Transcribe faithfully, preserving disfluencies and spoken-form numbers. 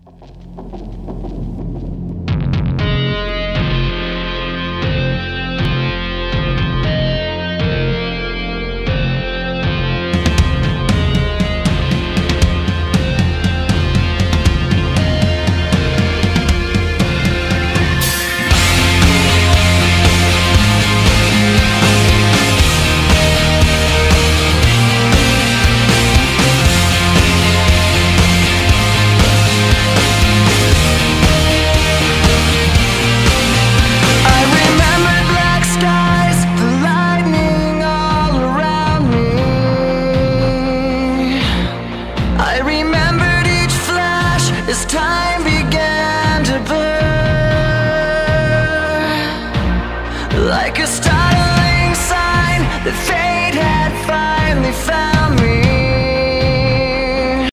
As time began to burn, like a startling sign that